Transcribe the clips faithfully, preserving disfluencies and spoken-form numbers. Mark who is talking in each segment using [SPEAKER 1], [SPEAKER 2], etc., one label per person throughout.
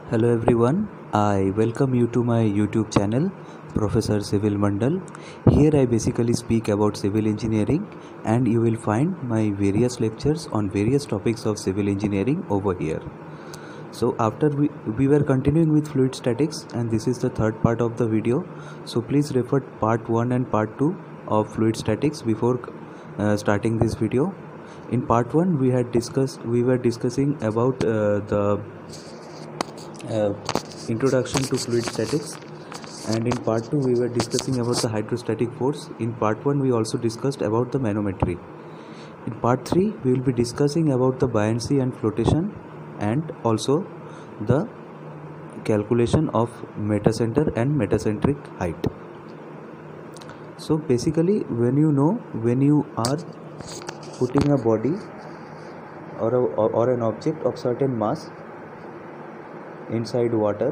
[SPEAKER 1] Hello everyone, I welcome you to my YouTube channel, Professor Civil Mandal. Here I basically speak about civil engineering and you will find my various lectures on various topics of civil engineering over here. So after we, we were continuing with fluid statics and this is the third part of the video. So please refer part one and part two of fluid statics before uh, starting this video. In part one we had discussed, we were discussing about uh, the uh, introduction to fluid statics, and in part two we were discussing about the hydrostatic force. In part one we also discussed about the manometry. In part three we will be discussing about the buoyancy and flotation and also the calculation of metacenter and metacentric height. So basically, when you know when you are putting a body or, a, or an object of certain mass inside water,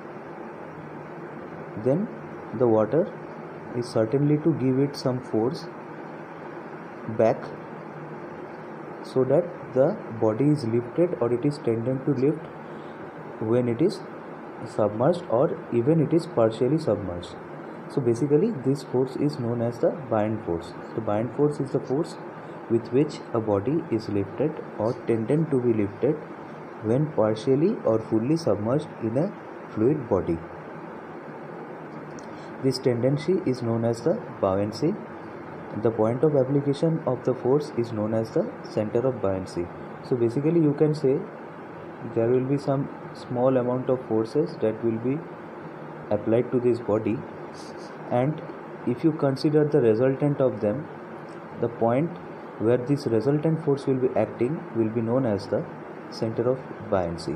[SPEAKER 1] then the water is certainly to give it some force back so that the body is lifted or it is tended to lift when it is submerged or even it is partially submerged. So basically this force is known as the buoyant force. The buoyant force is the force with which a body is lifted or tended to be lifted when partially or fully submerged in a fluid body. This tendency is known as the buoyancy. The point of application of the force is known as the center of buoyancy. So basically you can say there will be some small amount of forces that will be applied to this body, and if you consider the resultant of them, the point where this resultant force will be acting will be known as the center of buoyancy.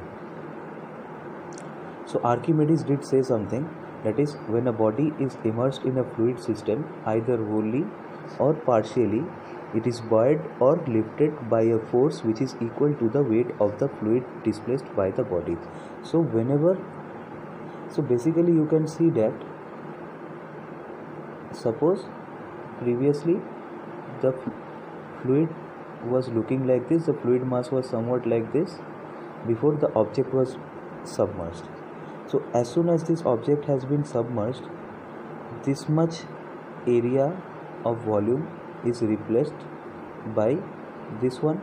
[SPEAKER 1] So Archimedes did say something, that is, when a body is immersed in a fluid system either wholly or partially, it is buoyed or lifted by a force which is equal to the weight of the fluid displaced by the body. So whenever so basically you can see that suppose previously the fluid was looking like this, the fluid mass was somewhat like this before the object was submerged. So as soon as this object has been submerged, this much area of volume is replaced by this one.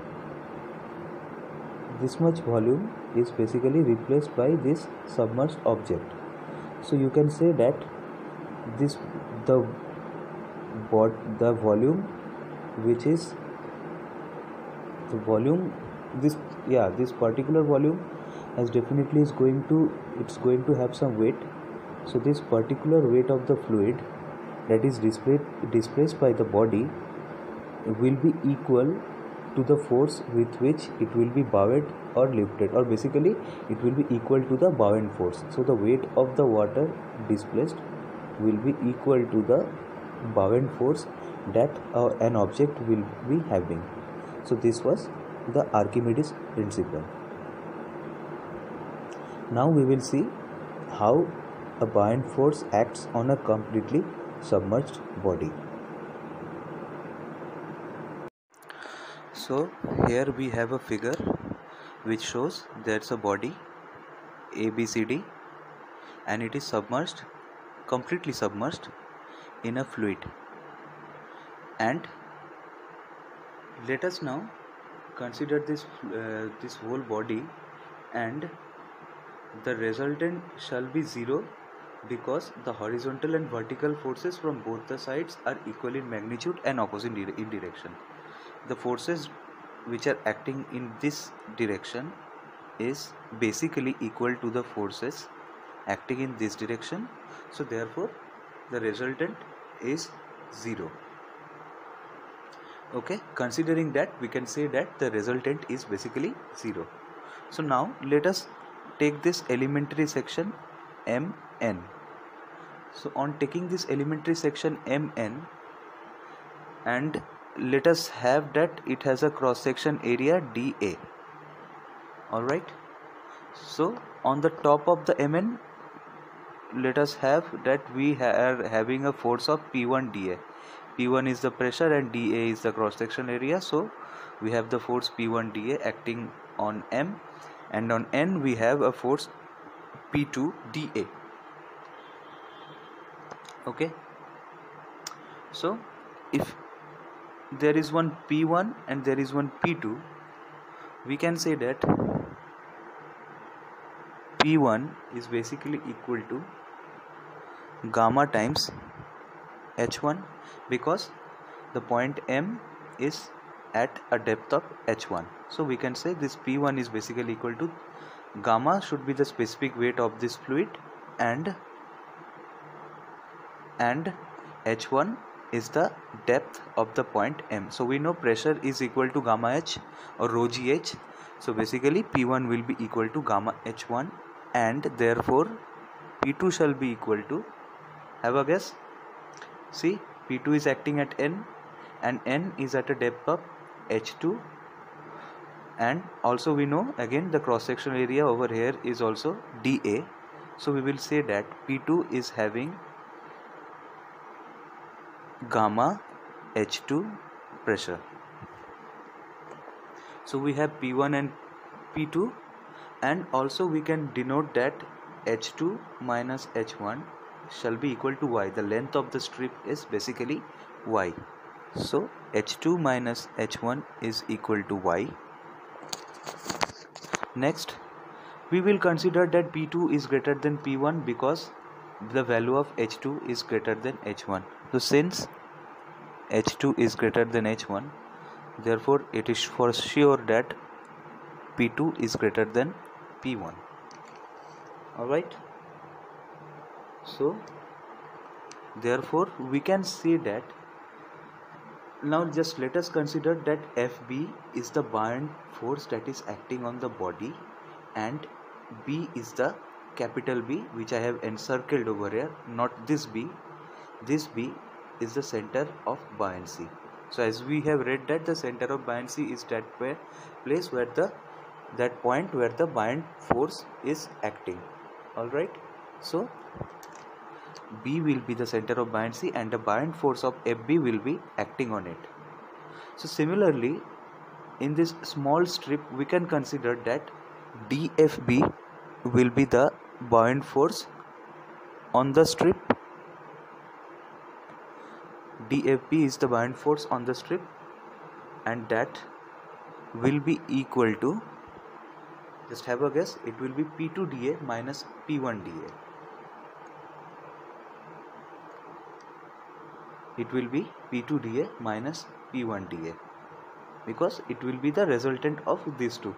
[SPEAKER 1] This much volume is basically replaced by this submerged object. So you can say that this the the volume which is the volume this yeah this particular volume has definitely is going to it's going to have some weight. So this particular weight of the fluid that is displayed displaced by the body will be equal to the force with which it will be buoyed or lifted, or basically it will be equal to the buoyant force. So the weight of the water displaced will be equal to the buoyant force that uh, an object will be having. So this was the Archimedes principle. Now we will see how a buoyant force acts on a completely submerged body. So here we have a figure which shows there's a body A B C D and it is submerged, completely submerged in a fluid. And let us now consider this uh, this whole body, and the resultant shall be zero because the horizontal and vertical forces from both the sides are equal in magnitude and opposite in direction. The forces which are acting in this direction is basically equal to the forces acting in this direction. So therefore the resultant is zero. Okay, considering that, we can say that the resultant is basically zero. So now let us take this elementary section M N. So on taking this elementary section M N, and let us have that it has a cross section area D A. Alright, so on the top of the M N, let us have that we are having a force of P one D A. P one is the pressure and D A is the cross section area. So we have the force P one D A acting on M, and on N we have a force P two dA. Okay, so if there is one P one and there is one P two, we can say that P one is basically equal to gamma times H one, because the point M is at a depth of H one. So we can say this P one is basically equal to gamma should be the specific weight of this fluid, and and H one is the depth of the point M. So we know pressure is equal to gamma H or rho G H. So basically P one will be equal to gamma H one, and therefore P two shall be equal to, have a guess? See, P two is acting at N, and N is at a depth of H two, and also we know again the cross sectional area over here is also dA. So we will say that P two is having gamma H two pressure. So we have P one and P two, and also we can denote that H two minus H one shall be equal to Y. The length of the strip is basically Y. So H two minus H one is equal to Y. Next, we will consider that P two is greater than P one because the value of H two is greater than H one. So since H two is greater than H one, therefore it is for sure that P two is greater than P one. Alright, so therefore we can say that, now just let us consider that F B is the buoyant force that is acting on the body, and B is the capital B, which I have encircled over here, not this B. This B is the center of buoyancy. So as we have read that the center of buoyancy is that where, place where the that point where the buoyant force is acting. Alright, so B will be the center of buoyancy and the buoyant force of F B will be acting on it. So similarly, in this small strip we can consider that D F B will be the buoyant force on the strip. D F B is the buoyant force on the strip, and that will be equal to, just have a guess, it will be P two dA minus P one dA. It will be P two dA minus P one dA, because it will be the resultant of these two.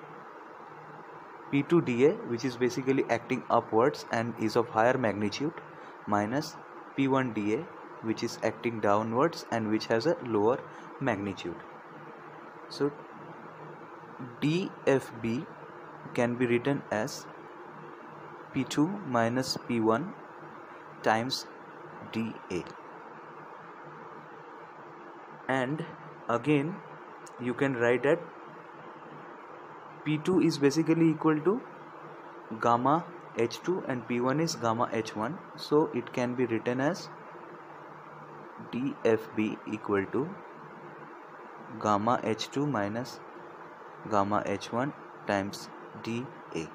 [SPEAKER 1] P two dA, which is basically acting upwards and is of higher magnitude, minus P one dA, which is acting downwards and which has a lower magnitude. So D F B can be written as P two minus P one times dA. And again you can write that P two is basically equal to gamma H two and P one is gamma H one. So it can be written as D F B equal to gamma H two minus gamma H one times dA.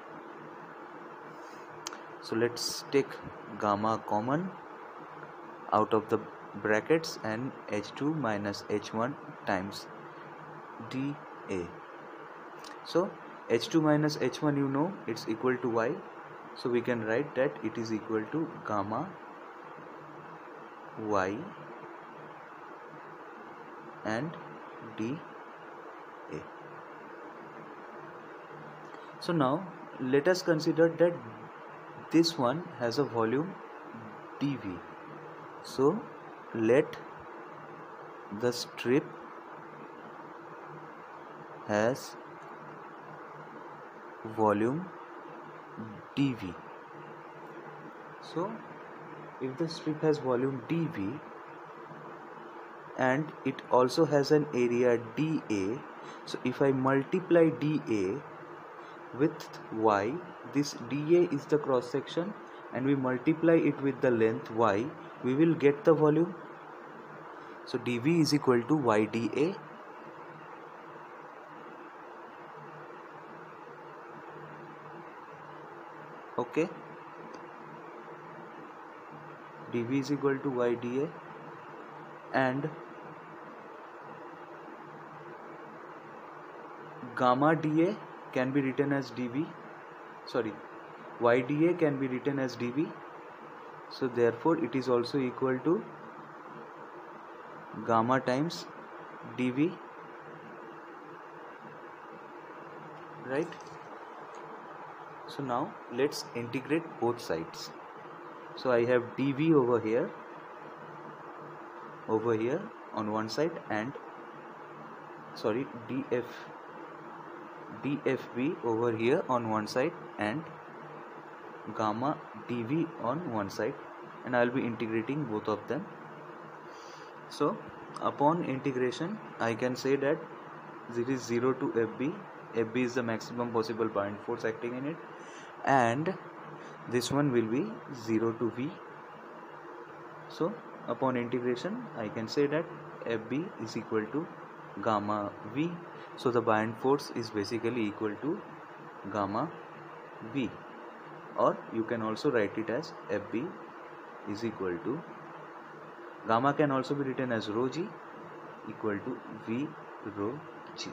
[SPEAKER 1] So let's take gamma common out of the brackets, and H two minus H one times dA. So H two minus H one, you know, it's equal to Y. So we can write that it is equal to gamma Y and dA. So now let us consider that this one has a volume dV. So let the strip has volume dV. So if the strip has volume dV and it also has an area dA, so if I multiply dA with Y, this dA is the cross section, and we multiply it with the length Y, we will get the volume. So dV is equal to Y dA. Okay, dv is equal to y dA, and gamma dA can be written as dv, sorry, y dA can be written as dv, so therefore it is also equal to gamma times dv, right? So now let's integrate both sides. So I have dv over here over here on one side, and sorry df dfb over here on one side, and gamma dv on one side, and I'll be integrating both of them. So upon integration I can say that this is zero to fb. Fb is the maximum possible buoyant force acting in it, and this one will be zero to v. So upon integration I can say that fb is equal to gamma v. So the buoyant force is basically equal to gamma v, or you can also write it as fb is equal to, gamma can also be written as rho g equal to v rho g.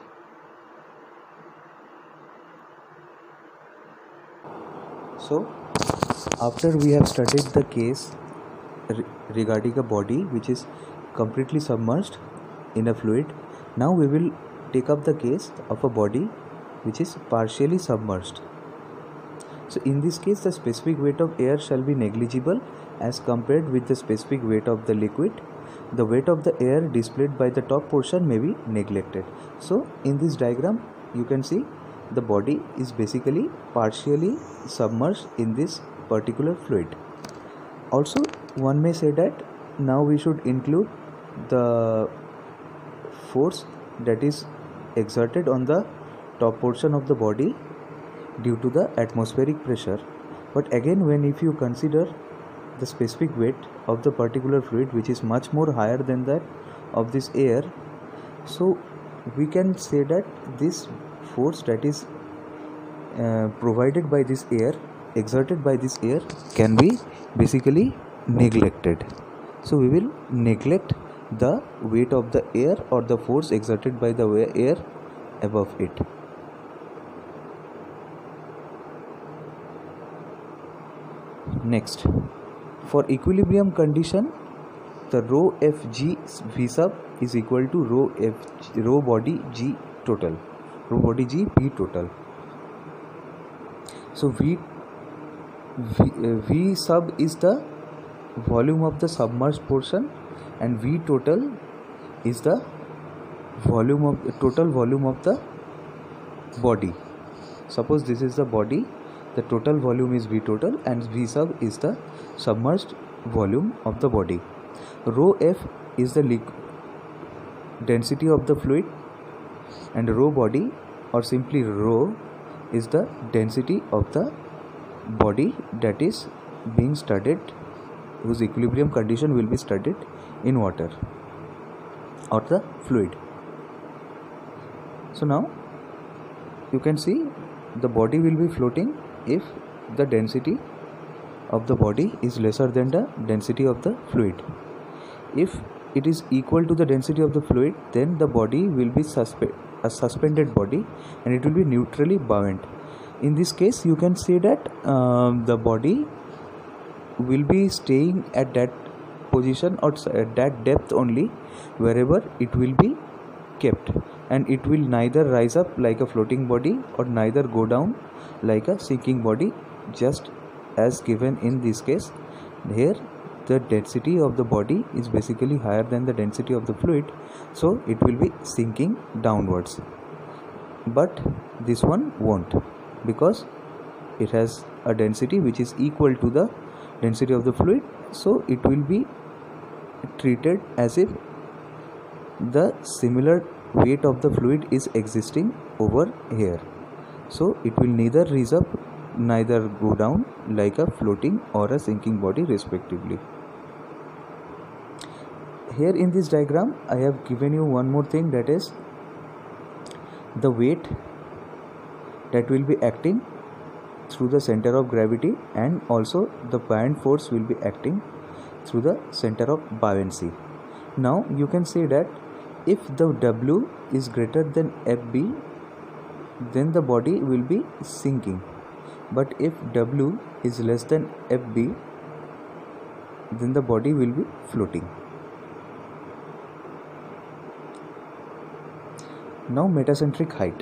[SPEAKER 1] So after we have studied the case re regarding a body which is completely submerged in a fluid, now we will take up the case of a body which is partially submerged. So in this case the specific weight of air shall be negligible as compared with the specific weight of the liquid. The weight of the air displayed by the top portion may be neglected. So in this diagram you can see the body is basically partially submerged in this particular fluid. Also one may say that now we should include the force that is exerted on the top portion of the body due to the atmospheric pressure. But again, when if you consider the specific weight of the particular fluid which is much more higher than that of this air, so we can say that this force that is uh, provided by this air, exerted by this air, can be basically neglected. So we will neglect the weight of the air or the force exerted by the air above it. Next, for equilibrium condition, the rho fg v sub is equal to rho f rho body g total, rho body g p total. So v v, uh, v sub is the volume of the submerged portion, and v total is the volume of the total volume of the body. Suppose this is the body, the total volume is v total, and v sub is the submerged volume of the body. Rho f is the density of the fluid, and rho body, or simply rho, is the density of the body that is being studied, whose equilibrium condition will be studied in water or the fluid. So now you can see the body will be floating if the density of the body is lesser than the density of the fluid. If it is equal to the density of the fluid, then the body will be suspe a suspended body, and it will be neutrally buoyant. In this case you can say that um, the body will be staying at that position or at that depth only wherever it will be kept, and it will neither rise up like a floating body or neither go down like a sinking body, just as given in this case. Here the density of the body is basically higher than the density of the fluid, so it will be sinking downwards. But this one won't, because it has a density which is equal to the density of the fluid, so it will be treated as if the similar weight of the fluid is existing over here. So it will neither rise up neither go down like a floating or a sinking body respectively. Here in this diagram I have given you one more thing, that is the weight that will be acting through the center of gravity, and also the buoyant force will be acting through the center of buoyancy. Now you can say that if the W is greater than F B, then the body will be sinking, but if W is less than F B, then the body will be floating. Now metacentric height.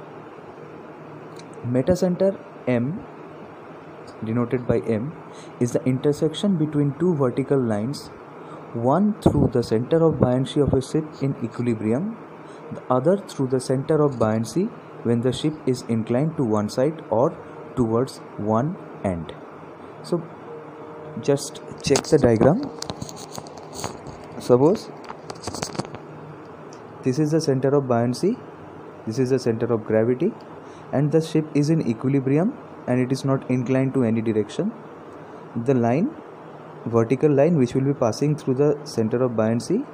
[SPEAKER 1] Metacenter M, denoted by M, is the intersection between two vertical lines, one through the center of buoyancy of a ship in equilibrium, the other through the center of buoyancy when the ship is inclined to one side or towards one end. So just check the diagram. Suppose this is the center of buoyancy, this is the center of gravity, and the ship is in equilibrium and it is not inclined to any direction. The line, vertical line which will be passing through the center of buoyancy,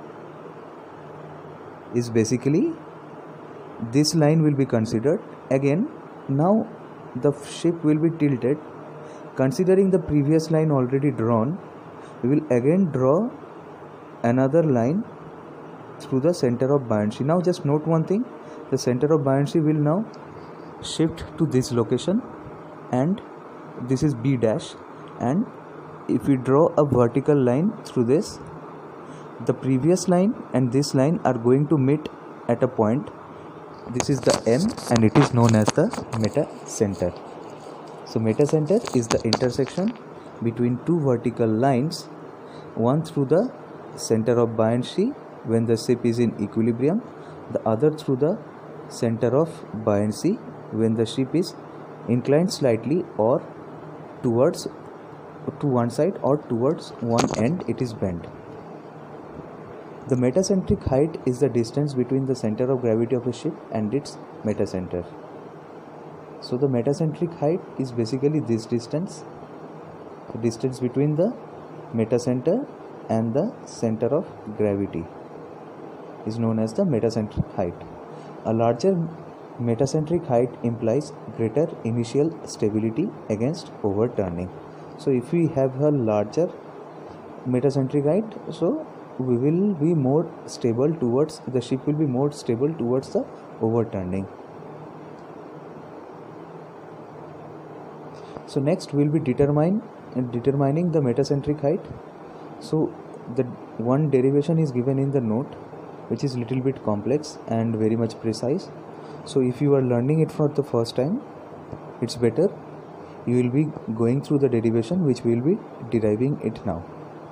[SPEAKER 1] is basically this line will be considered. Again, now the ship will be tilted. Considering the previous line already drawn, we will again draw another line through the center of buoyancy. Now just note one thing, the center of buoyancy will now shift to this location, and this is B dash, and if we draw a vertical line through this, the previous line and this line are going to meet at a point. This is the M and it is known as the metacenter. So metacenter is the intersection between two vertical lines, one through the center of buoyancy when the ship is in equilibrium, the other through the center of buoyancy when the ship is inclined slightly or towards to one side or towards one end it is bent. The metacentric height is the distance between the center of gravity of a ship and its metacenter. So the metacentric height is basically this distance, the distance between the metacenter and the center of gravity is known as the metacentric height. A larger metacentric height implies greater initial stability against overturning. So if we have a larger metacentric height, so we will be more stable towards, the ship will be more stable towards the overturning. So next we will be determine determining the metacentric height. So the one derivation is given in the note, which is little bit complex and very much precise. So if you are learning it for the first time, it's better you will be going through the derivation which we will be deriving it now.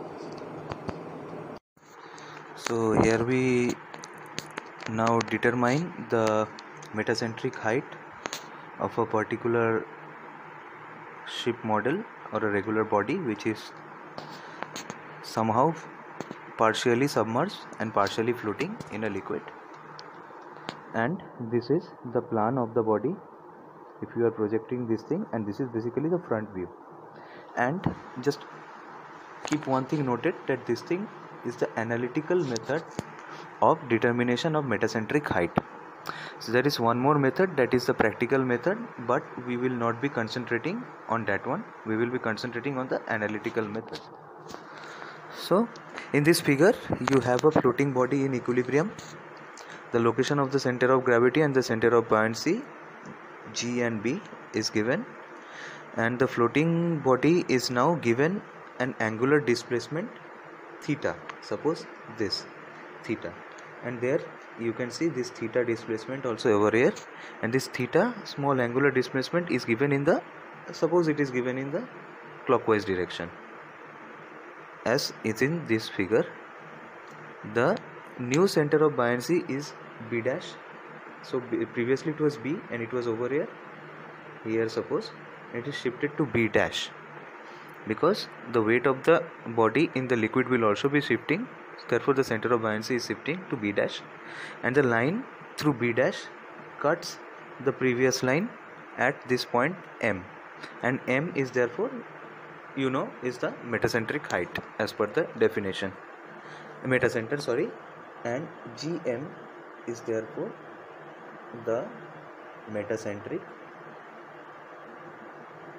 [SPEAKER 1] So here we now determine the metacentric height of a particular ship model or a regular body which is somehow partially submerged and partially floating in a liquid. And this is the plan of the body if you are projecting this thing, and this is basically the front view. And just keep one thing noted, that this thing is the analytical method of determination of metacentric height. So there is one more method, that is the practical method, but we will not be concentrating on that one. We will be concentrating on the analytical method. So in this figure you have a floating body in equilibrium. The location of the center of gravity and the center of buoyancy, G and B, is given, and the floating body is now given an angular displacement theta. Suppose this theta, and there you can see this theta displacement also over here, and this theta small angular displacement is given in the, suppose it is given in the clockwise direction as is in this figure. The new center of buoyancy is B dash. So B, previously it was B and it was over here. Here suppose it is shifted to B dash, because the weight of the body in the liquid will also be shifting. Therefore the center of buoyancy is shifting to B dash, and the line through B dash cuts the previous line at this point M, and M is therefore, you know, is the metacentric height as per the definition, metacenter sorry, and G M is therefore the metacentric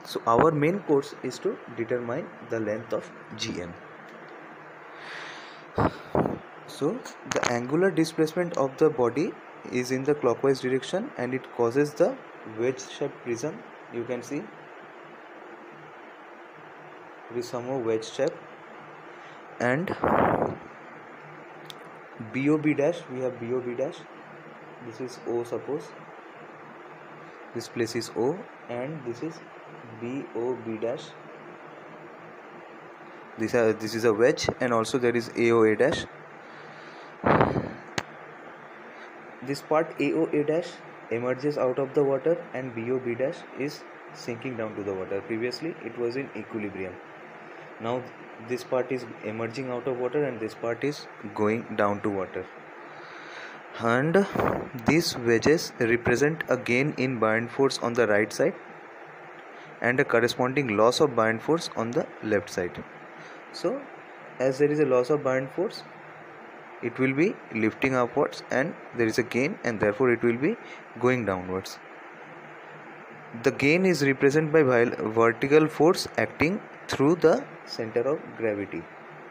[SPEAKER 1] So our main course is to determine the length of G M. So the angular displacement of the body is in the clockwise direction and it causes the wedge shaped prism. You can see it is somehow wedge shape, and B O B dash, we have B O B dash, this is O, suppose this place is O, and this is B O B dash, this, uh, this is a wedge, and also there is A O A dash. This part A O A dash emerges out of the water and B O B dash is sinking down to the water. Previously it was in equilibrium. Now this part is emerging out of water and this part is going down to water. And these wedges represent a gain in buoyant force on the right side and a corresponding loss of buoyant force on the left side. So as there is a loss of buoyant force, it will be lifting upwards, and there is a gain, and therefore it will be going downwards. The gain is represented by vertical force acting through the center of gravity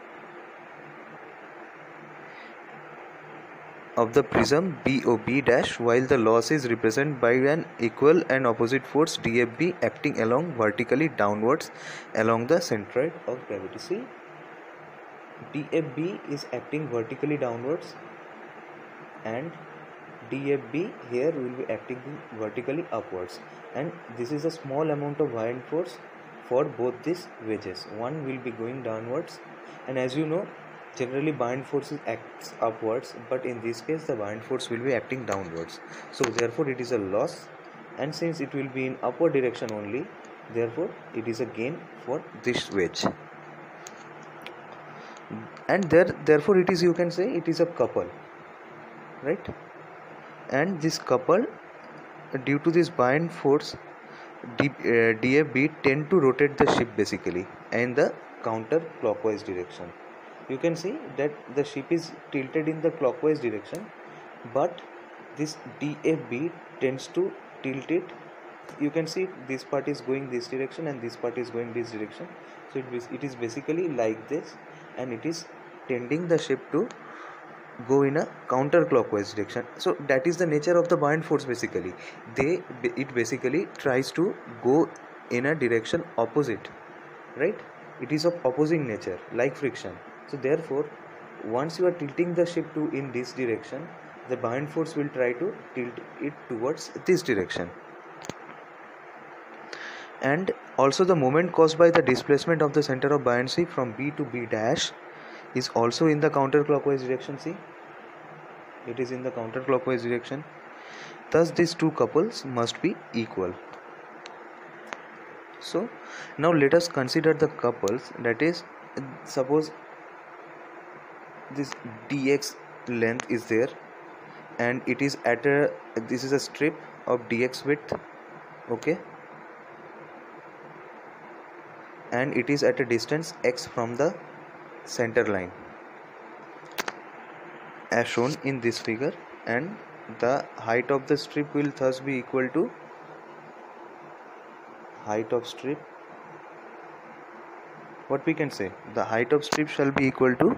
[SPEAKER 1] of the prism B O B dash, while the loss is represented by an equal and opposite force D F B acting along vertically downwards along the centroid of gravity. See, D F B is acting vertically downwards and D F B here will be acting vertically upwards, and this is a small amount of buoyant force for both these wedges. One will be going downwards, and as you know, generally buoyant force acts upwards, but in this case the buoyant force will be acting downwards. So therefore it is a loss, and since it will be in upward direction only, therefore it is a gain for this wedge. And there therefore it is, you can say it is a couple, right? And this couple, due to this buoyant force, D, uh, D F B tend to rotate the ship basically in the counter clockwise direction. You can see that the ship is tilted in the clockwise direction, but this D F B tends to tilt it. You can see this part is going this direction and this part is going this direction. So it is, it is basically like this, and it is tending the ship to go in a counterclockwise direction. So that is the nature of the buoyant force basically. They it basically tries to go in a direction opposite, right? It is of opposing nature, like friction. So therefore once you are tilting the ship to in this direction, the buoyant force will try to tilt it towards this direction. And also the moment caused by the displacement of the center of buoyancy from B to B dash is also in the counterclockwise direction. See, it is in the counterclockwise direction. Thus these two couples must be equal. So now let us consider the couples, that is, suppose this dx length is there and it is at a, this is a strip of dx width, okay, and it is at a distance x from the center line as shown in this figure, and the height of the strip will thus be equal to height of strip, what we can say, the height of strip shall be equal to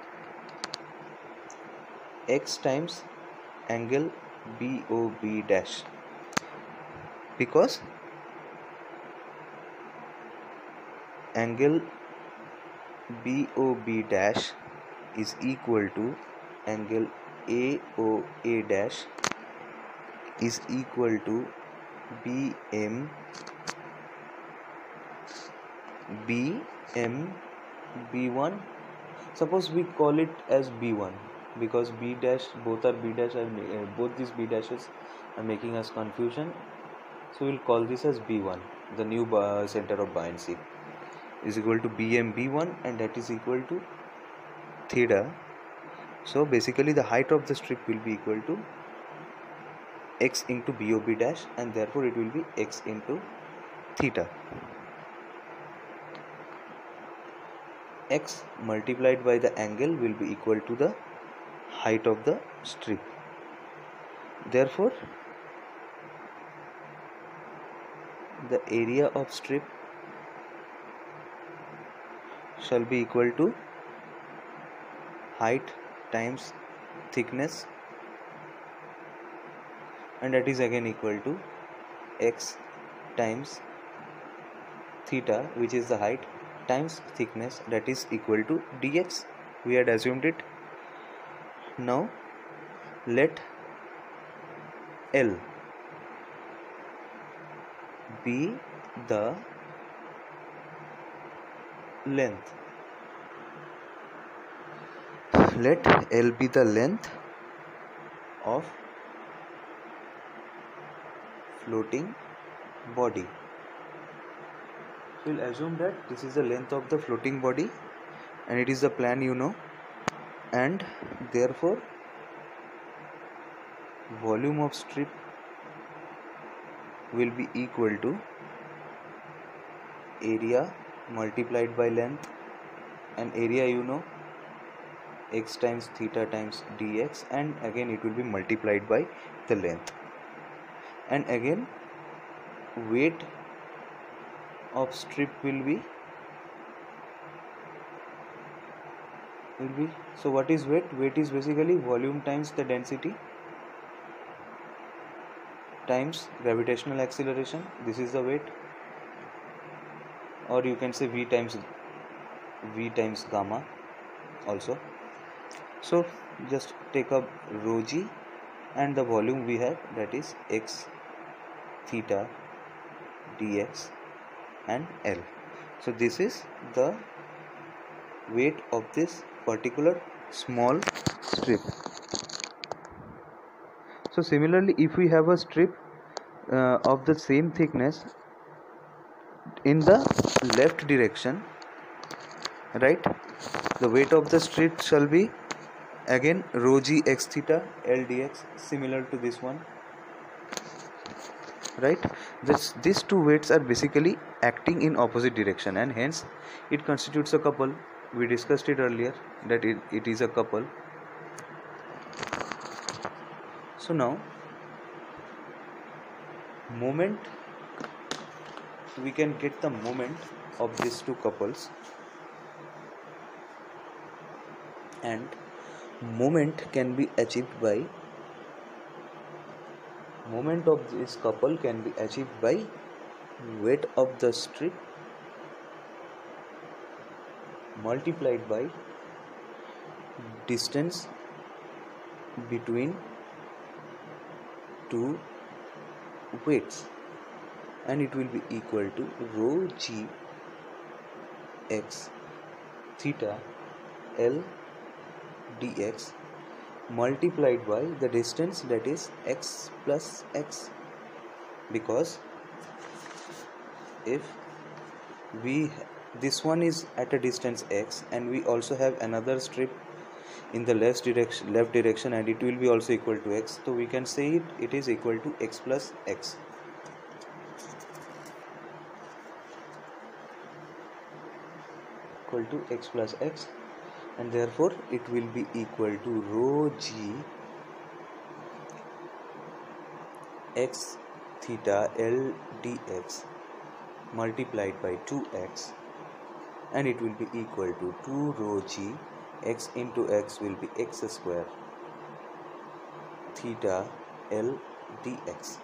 [SPEAKER 1] x times angle B O B dash, because angle B O B dash is equal to angle A O A dash is equal to B M B M B one. Suppose we call it as B one, because B dash, both are B dash, and uh, both these B dashes are making us confusion. So we'll call this as B one, the new uh, center of buoyancy, is equal to B M B one, and that is equal to theta. So basically the height of the strip will be equal to x into B O B dash, and therefore it will be x into theta. X multiplied by the angle will be equal to the height of the strip. Therefore the area of strip shall be equal to height times thickness, and that is again equal to x times theta, which is the height, times thickness, that is equal to dx. We had assumed it. Now let L be the length. Let L be the length of floating body. We'll assume that this is the length of the floating body and it is the plan, you know, and therefore volume of strip will be equal to area multiplied by length, and area, you know, x times theta times dx, and again it will be multiplied by the length, and again weight of strip will be will be so what is weight? Weight is basically volume times the density times gravitational acceleration. This is the weight, or you can say v times v times gamma also. So just take up rho g, and the volume we have, that is x theta dx and L. So this is the weight of this particular small strip. So similarly, if we have a strip uh, of the same thickness in the left direction, right, the weight of the strip shall be again rho g x theta L dx, similar to this one, right. This these two weights are basically acting in opposite direction, and hence it constitutes a couple. We discussed it earlier that it, it is a couple. So now moment, we can get the moment of these two couples, and moment can be achieved by moment of this couple can be achieved by weight of the strip multiplied by distance between two weights, and it will be equal to rho g x theta L dx multiplied by the distance, that is x plus x, because if we this one is at a distance x and we also have another strip in the left direction left direction and it will be also equal to x, so we can say it it is equal to x plus x. Equal to x plus x, and therefore it will be equal to rho g x theta L dx multiplied by two x, and it will be equal to two rho g x into x will be x square theta L dx.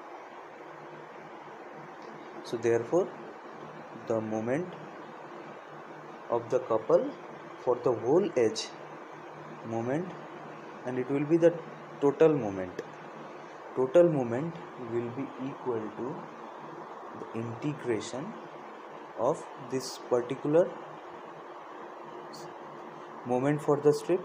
[SPEAKER 1] So therefore the moment of the couple for the whole edge moment, and it will be the total moment total moment will be equal to the integration of this particular moment for the strip.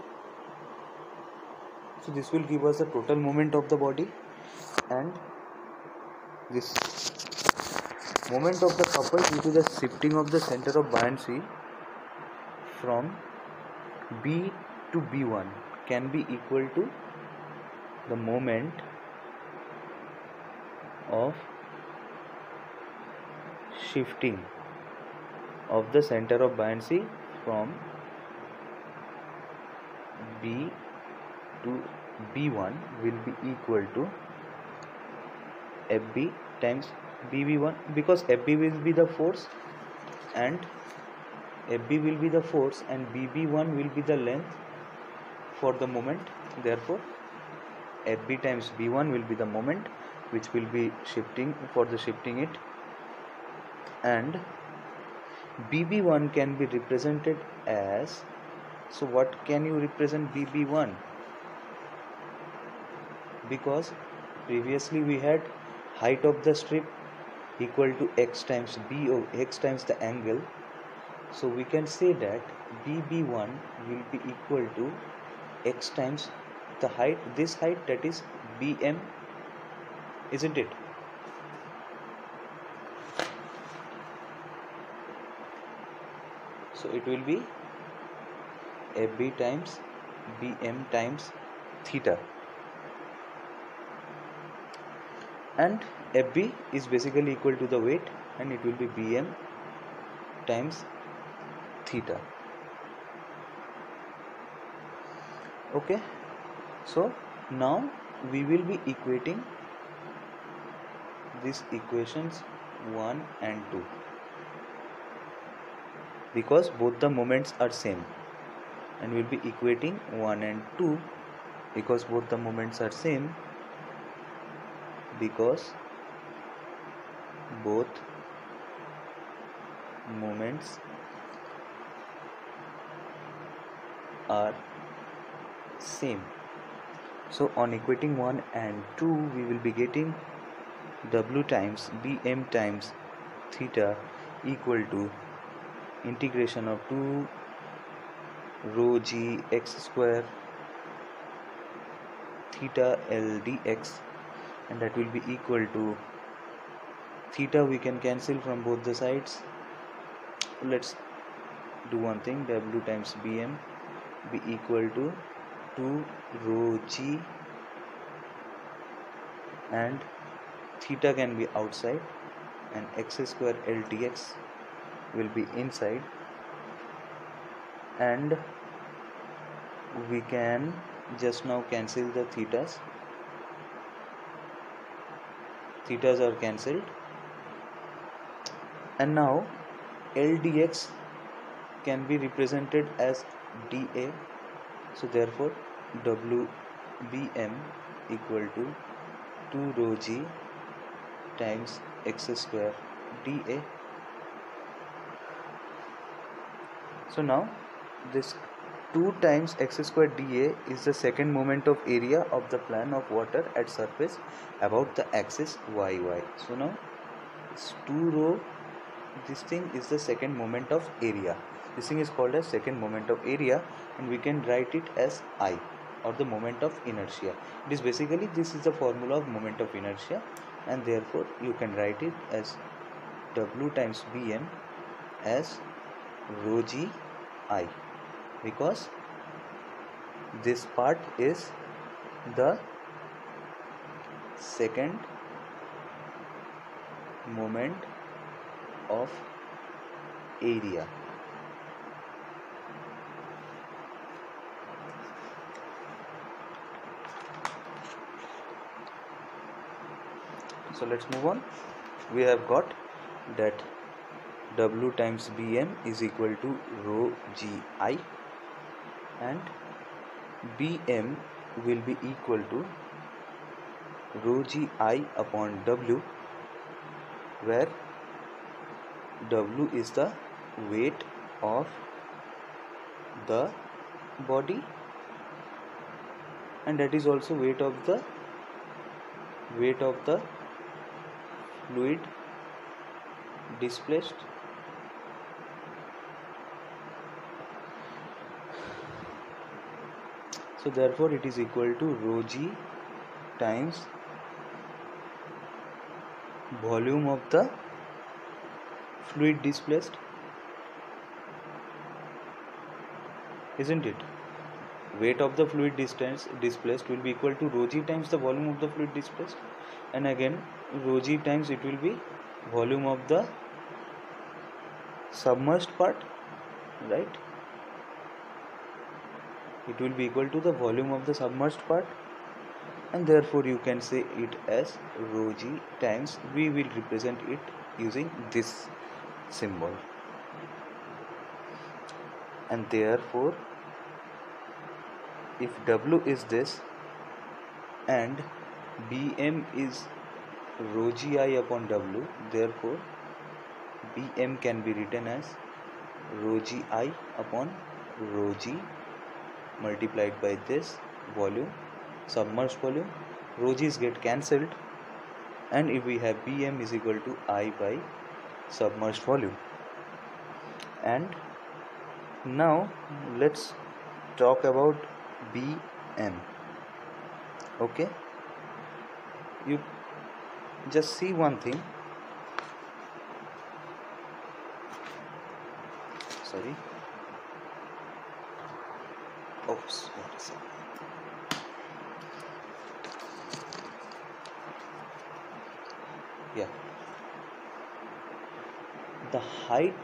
[SPEAKER 1] So this will give us the total moment of the body, and this moment of the couple due to the shifting of the center of buoyancy from B to B one can be equal to the moment of shifting of the center of buoyancy from B to B one will be equal to F B times B B one, because F B will be the force and F B will be the force and B B one will be the length for the moment. Therefore F B times B one will be the moment which will be shifting for the shifting it, and B B one can be represented as, so what can you represent B B one? Because previously we had height of the strip equal to x times b, or x times the angle, so we can say that B B one will be equal to x times the height, this height, that is B M, isn't it? So it will be F B times B M times theta, and F B is basically equal to the weight, and it will be B M times theta. Okay, so now we will be equating these equations one and two, because both the moments are same, and we'll be equating one and two because both the moments are same, because both moments are same. So on equating one and two, we will be getting W times Bm times theta equal to integration of two rho g x square theta L dx, and that will be equal to theta we can cancel from both the sides. Let's do one thing, W times Bm be equal to two rho g, and theta can be outside and x square L dx will be inside, and we can just now cancel the thetas. Thetas are cancelled, and now L dx can be represented as dA, so therefore W Bm equal to two rho g times x square dA. So now this two times x square dA is the second moment of area of the plan of water at surface about the axis Y Y. So now it's two rho, this thing is the second moment of area. This thing is called as second moment of area, and we can write it as I, or the moment of inertia. It is basically, this is the formula of moment of inertia, and therefore you can write it as W times Bm as rho g I, because this part is the second moment of area. So let's move on. We have got that W times Bm is equal to rho g I, and Bm will be equal to rho g I upon W, where W is the weight of the body, and that is also weight of the weight of the fluid displaced. So therefore it is equal to rho g times volume of the fluid displaced, isn't it? Weight of the fluid distance displaced will be equal to rho g times the volume of the fluid displaced, and again rho g times it will be volume of the submerged part, right? It will be equal to the volume of the submerged part, and therefore you can say it as rho g times, we will represent it using this symbol, and therefore if W is this and Bm is rho gi upon W, therefore Bm can be written as rho gi upon rho g multiplied by this volume, submerged volume. Rho g's get cancelled, and if we have Bm is equal to I by submerged volume. And now let's talk about Bm. Okay, you just see one thing. Sorry. Oops. What is it? Yeah. The height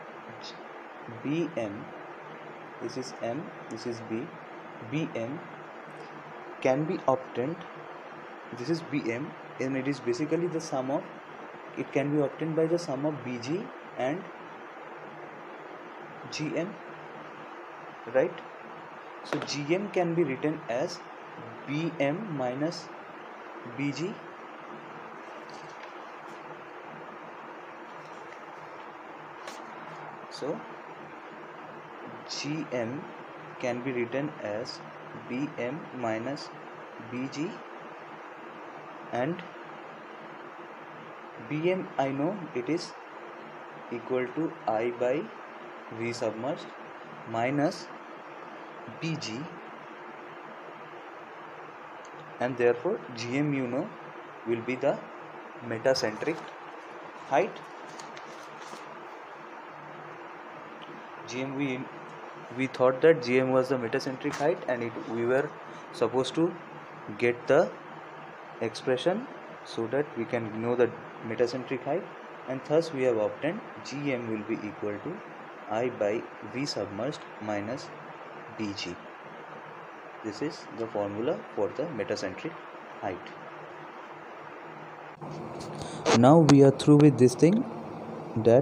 [SPEAKER 1] Bm, this is M, this is B, Bm can be obtained, this is Bm, and it is basically the sum of, it can be obtained by the sum of Bg and Gm, right? So Gm can be written as Bm minus Bg. So Gm can be written as Bm minus Bg, and Bm I know it is equal to I by V submerged minus Bg, and therefore Gm you know will be the metacentric height. Gm we we thought that Gm was the metacentric height, and it we were supposed to get the expression so that we can know the metacentric height, and thus we have obtained Gm will be equal to I by V submerged minus Bg. This is the formula for the metacentric height. Now we are through with this thing, that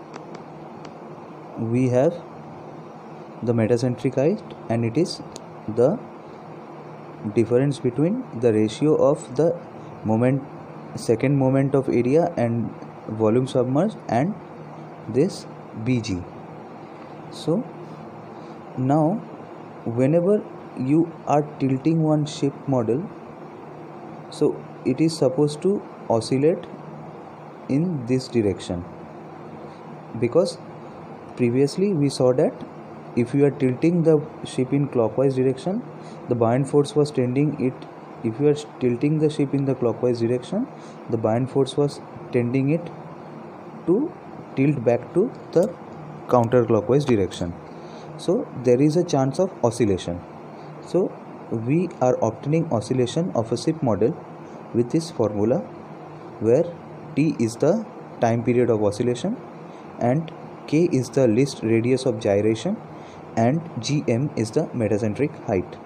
[SPEAKER 1] we have the metacentric height, and it is the difference between the ratio of the moment, second moment of area and volume submerged, and this Bg. So now whenever you are tilting one ship model, so it is supposed to oscillate in this direction, because previously we saw that if you are tilting the ship in clockwise direction, the buoyant force was tending it, if you are tilting the ship in the clockwise direction, the buoyant force was tending it to tilt back to the counterclockwise direction. So there is a chance of oscillation. So we are obtaining oscillation of a ship model with this formula, where T is the time period of oscillation, and K is the least radius of gyration, and Gm is the metacentric height.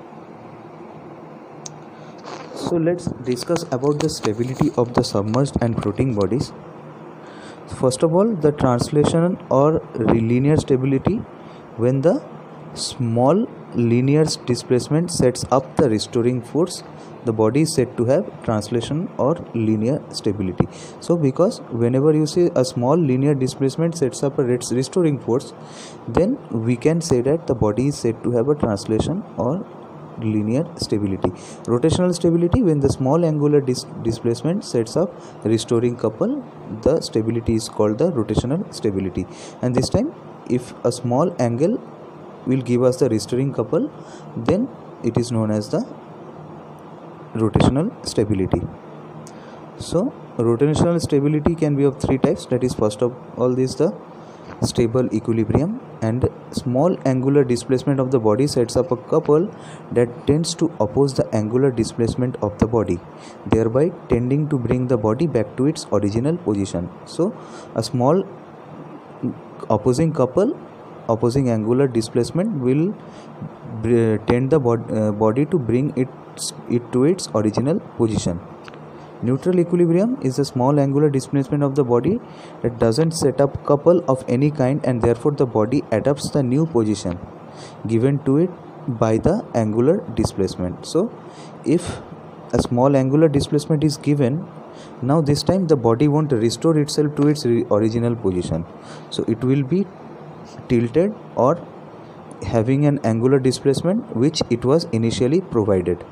[SPEAKER 1] So let's discuss about the stability of the submerged and floating bodies. First of all, the translation or linear stability, when the small linear displacement sets up the restoring force, the body is said to have translation or linear stability. So because whenever you see a small linear displacement sets up a restoring force, then we can say that the body is said to have a translation or linear stability. Rotational stability, when the small angular dis displacement sets up restoring couple, the stability is called the rotational stability. And this time, if a small angle will give us the restoring couple, then it is known as the rotational stability. So rotational stability can be of three types, that is, first of all this the stable equilibrium, and small angular displacement of the body sets up a couple that tends to oppose the angular displacement of the body, thereby tending to bring the body back to its original position. So a small opposing couple opposing angular displacement will tend the bod- uh, body to bring it, it to its original position. Neutral equilibrium is a small angular displacement of the body that doesn't set up couple of any kind, and therefore the body adapts the new position given to it by the angular displacement. So if a small angular displacement is given, now this time the body won't restore itself to its original position, so it will be tilted or having an angular displacement which it was initially provided.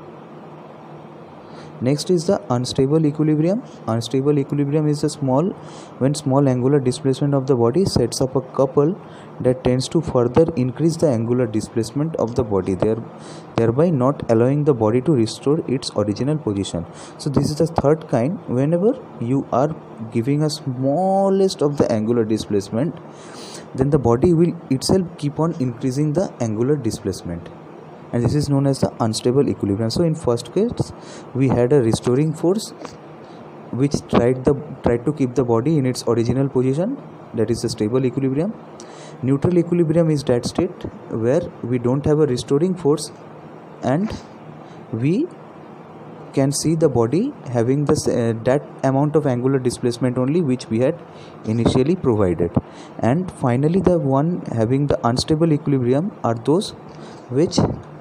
[SPEAKER 1] Next is the unstable equilibrium. Unstable equilibrium is a small when small angular displacement of the body sets up a couple that tends to further increase the angular displacement of the body, there, thereby not allowing the body to restore its original position. So this is the third kind. Whenever you are giving a smallest of the angular displacement, then the body will itself keep on increasing the angular displacement, and this is known as the unstable equilibrium. So in first case we had a restoring force which tried the tried to keep the body in its original position, that is the stable equilibrium. Neutral equilibrium is that state where we don't have a restoring force and we can see the body having this uh, that amount of angular displacement only which we had initially provided. And finally the one having the unstable equilibrium are those which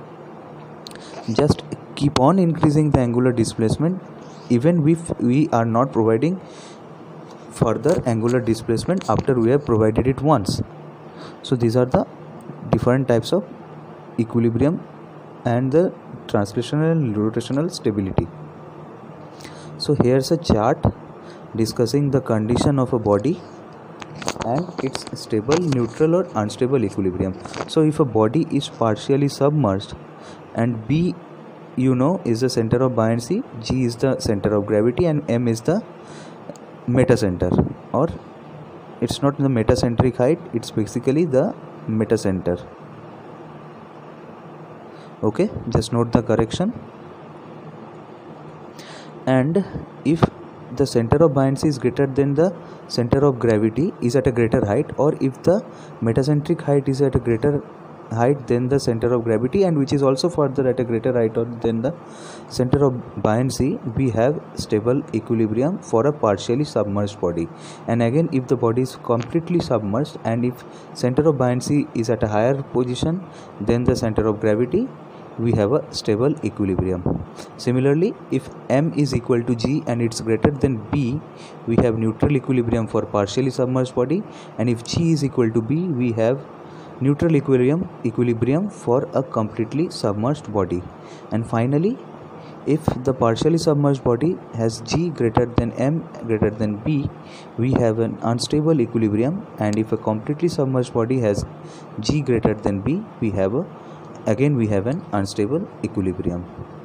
[SPEAKER 1] just keep on increasing the angular displacement even if we are not providing further angular displacement after we have provided it once. So these are the different types of equilibrium and the translational and rotational stability. So here's a chart discussing the condition of a body and its stable, neutral or unstable equilibrium. So if a body is partially submerged and B, you know, is the center of buoyancy, G is the center of gravity, and M is the metacenter, or it's not the metacentric height, it's basically the metacenter. Okay, just note the correction. And if the center of buoyancy is greater than the center of gravity is at a greater height, or if the metacentric height is at a greater height than the center of gravity and which is also further at a greater height or than the center of buoyancy, we have stable equilibrium for a partially submerged body. And again, if the body is completely submerged and if center of buoyancy is at a higher position than the center of gravity, we have a stable equilibrium. Similarly, if M is equal to G and it's greater than B, we have neutral equilibrium for partially submerged body, and if G is equal to B, we have neutral equilibrium equilibrium for a completely submerged body. And finally, if the partially submerged body has G greater than M greater than B, we have an unstable equilibrium, and if a completely submerged body has G greater than B, we have a again we have an unstable equilibrium.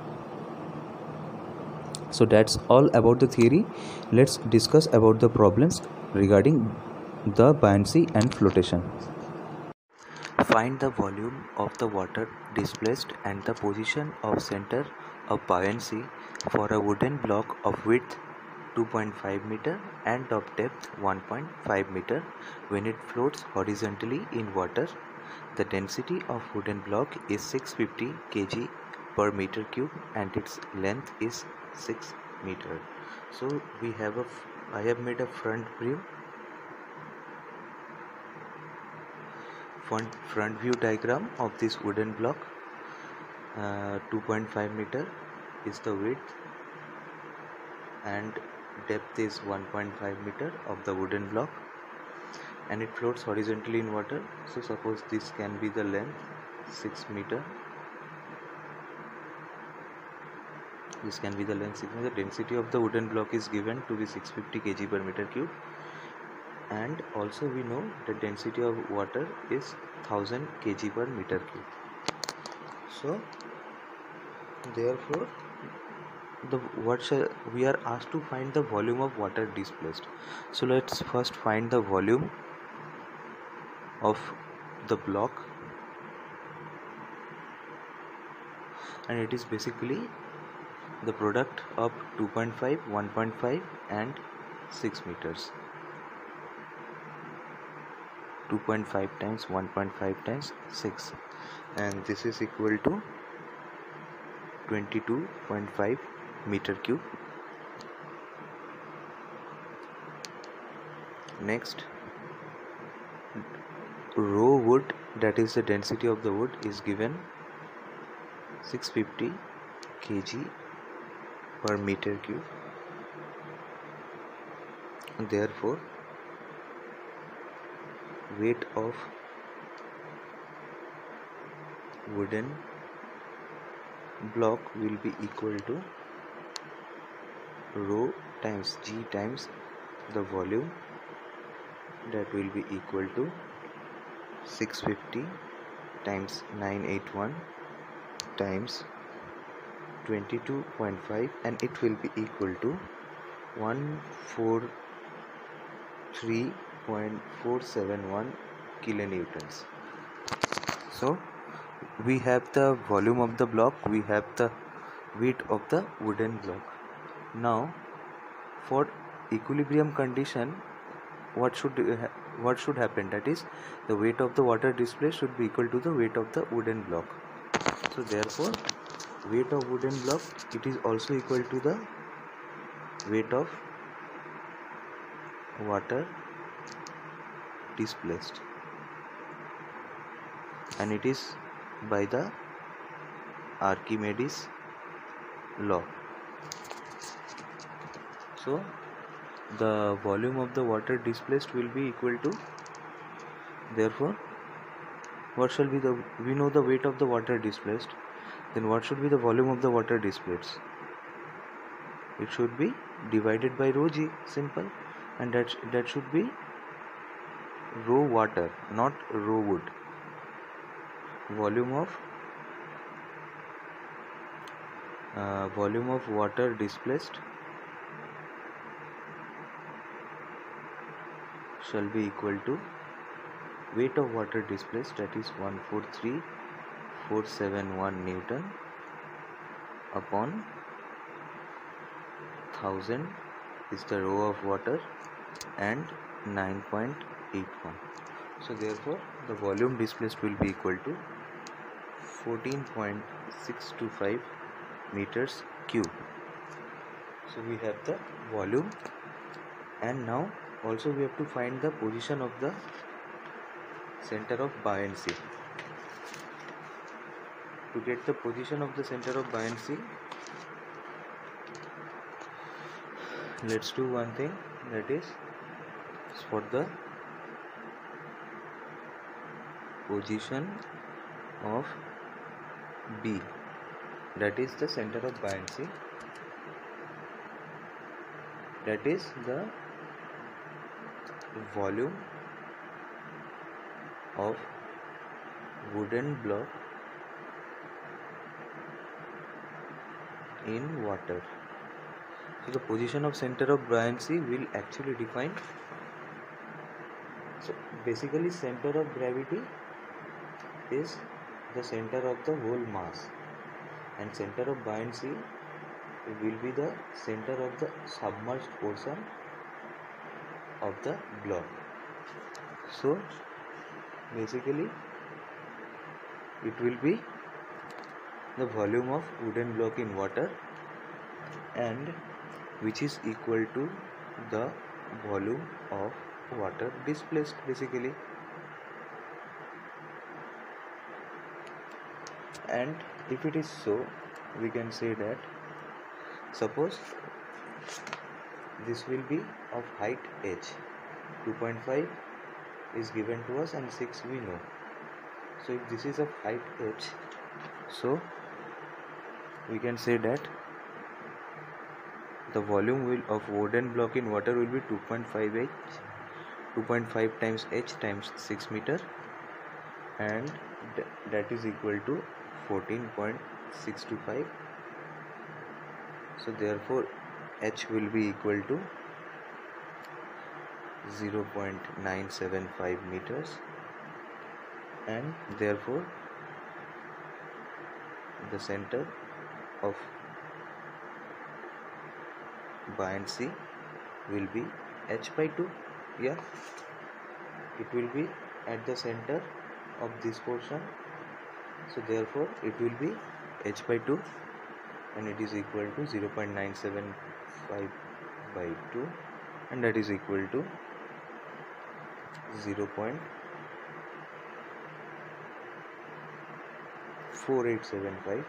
[SPEAKER 1] So that's all about the theory. Let's discuss about the problems regarding the buoyancy and flotation. Find the volume of the water displaced and the position of center of buoyancy for a wooden block of width two point five meter and of depth one point five meter when it floats horizontally in water. The density of wooden block is six hundred fifty kilograms per meter cube and its length is six meter. So we have a I have made a front view front, front view diagram of this wooden block. uh, two point five meter is the width and depth is one point five meter of the wooden block, and it floats horizontally in water. So suppose this can be the length six meter, this can be the length six meter. The density of the wooden block is given to be six hundred fifty kilograms per meter cube, and also we know the density of water is one thousand kilograms per meter cube. So therefore the what shall, we are asked to find the volume of water displaced. So let's first find the volume of the block, and it is basically the product of two point five, one point five and six meters. two point five times one point five times six, and this is equal to twenty-two point five meter cube. Next, raw wood, that is the density of the wood, is given six hundred fifty kilograms per meter cube. Therefore, weight of wooden block will be equal to rho times G times the volume, that will be equal to six hundred fifty times nine hundred eighty-one times twenty-two point five, and it will be equal to one hundred forty-three point four seven one kilonewtons. So we have the volume of the block, we have the weight of the wooden block. Now for equilibrium condition, what should uh, what should happen, that is the weight of the water displaced should be equal to the weight of the wooden block. So therefore, weight of wooden block, it is also equal to the weight of water displaced, and it is by the Archimedes law. So the volume of the water displaced will be equal to, therefore what shall be the, we know the weight of the water displaced, then what should be the volume of the water displaced? It should be divided by rho G, simple, and that that should be rho water, not rho wood. Volume of uh, volume of water displaced shall be equal to weight of water displaced, that is one hundred forty-three point four seven one Newton upon one thousand is the rho of water, and nine point eight one. So therefore the volume displaced will be equal to fourteen point six two five meters cube. So we have the volume, and now also we have to find the position of the center of buoyancy. To get the position of the center of buoyancy, let's do one thing, that is for the position of B, that is the center of buoyancy, that is the volume of wooden block in water. So the position of center of buoyancy will actually define, so basically center of gravity is the center of the whole mass, and center of buoyancy will be the center of the submerged portion of the block. So basically it will be the volume of wooden block in water, and which is equal to the volume of water displaced basically. And if it is so, we can say that suppose this will be of height h, two point five is given to us and six we know. So if this is of height h, so we can say that the volume will of wooden block in water will be two point five h, two point five times h times six meter, and th that is equal to fourteen point six two five. So therefore h will be equal to zero point nine seven five meters, and therefore the center of buoyancy will be h by two. Yeah, it will be at the center of this portion. So therefore it will be h by two, and it is equal to zero point nine seven five by two, and that is equal to zero point four eight seven five.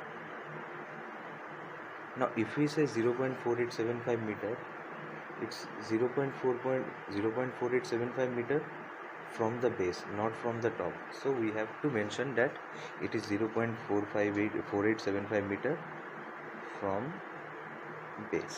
[SPEAKER 1] Now if we say zero point four eight seven five meter, it's zero point four eight seven five meter from the base, not from the top. So we have to mention that it is zero point four eight seven five meter from base.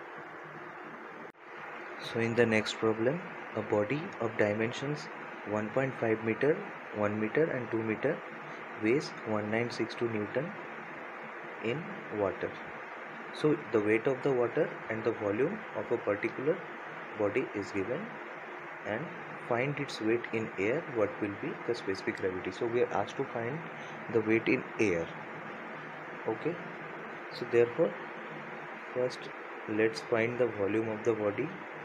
[SPEAKER 1] So in the next problem, a body of dimensions one point five meter, one meter and two meter weighs one nine six two Newton in water. So the weight of the water and the volume of a particular body is given, and find its weight in air. What will be the specific gravity? So we are asked to find the weight in air. Okay, so therefore first let's find the volume of the body,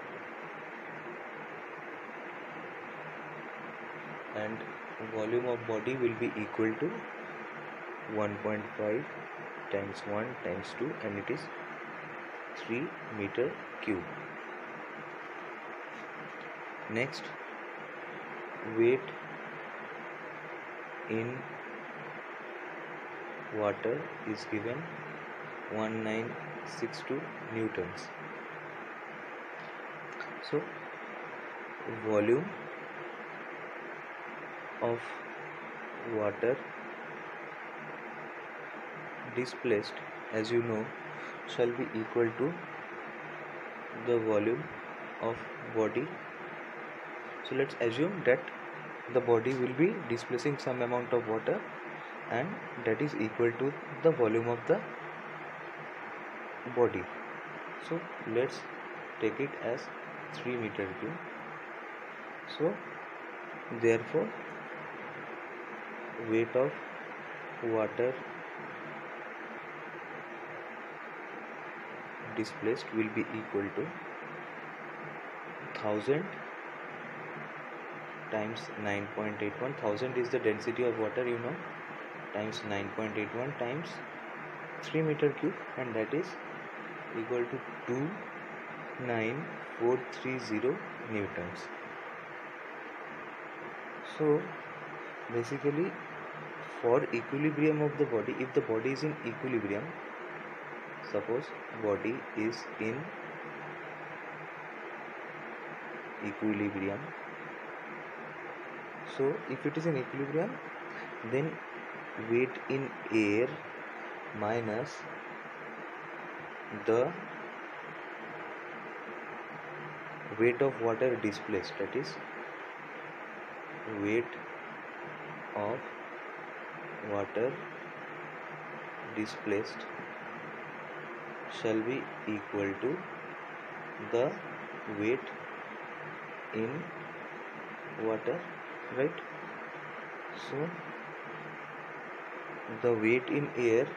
[SPEAKER 1] and volume of body will be equal to one point five times one times two, and it is three meter cube. Next, weight in water is given one nine six two newtons. So volume of water displaced, as you know, shall be equal to the volume of body. So let's assume that the body will be displacing some amount of water, and that is equal to the volume of the body. So let's take it as three meter cube. So therefore weight of water displaced will be equal to one thousand times nine point eight one. one thousand is the density of water, you know, times nine point eight one times three meter cube, and that is equal to two nine four three zero newtons. So basically, for equilibrium of the body, if the body is in equilibrium, suppose body is in equilibrium, so if it is in equilibrium, then weight in air minus the weight of water displaced, that is weight of water displaced, shall be equal to the weight in water, right? So the weight in air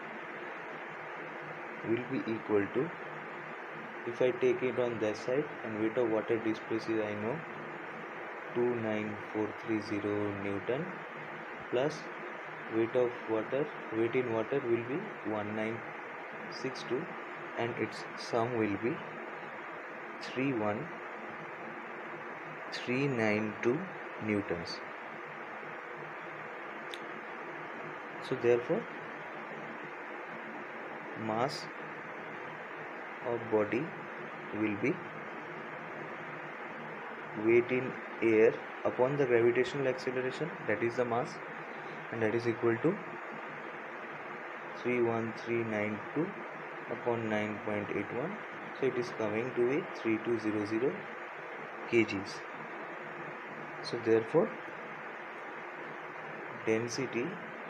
[SPEAKER 1] will be equal to, if I take it on that side, and weight of water displaced is, I know, two nine four three zero Newton, plus weight of water, weight in water will be one nine six two, and its sum will be three one three nine two newtons. So therefore mass of body will be weight in air upon the gravitational acceleration, that is the mass, and that is equal to three one three nine two upon nine point eight one. So it is coming to be three two zero zero kgs. So therefore density